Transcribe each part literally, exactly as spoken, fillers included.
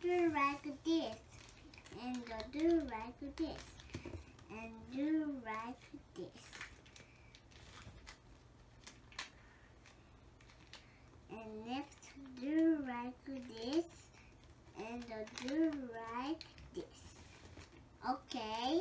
do like this, and do like this, and do like this, and next do like this, and do like this. Okay.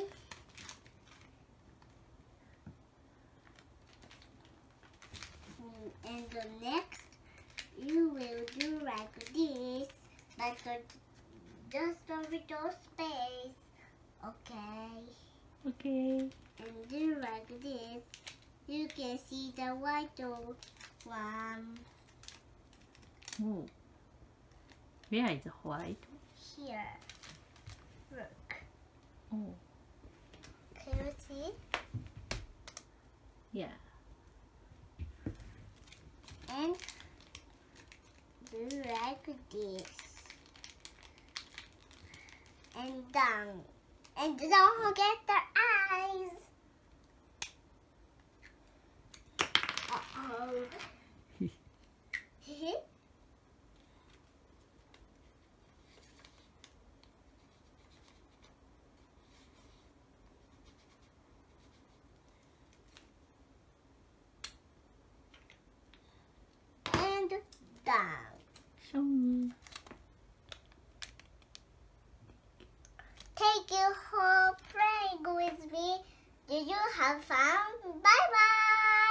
And the next, you will do like this, but just a little space. Okay. Okay. And do like this. You can see the white one. Oh. Where is the white? Here. Look. Oh. Can you see? Yeah. And do like this. And done. And don't forget the eyes. Uh-oh. And done. Show me. Thank you for playing with me. Did you have fun? Bye bye.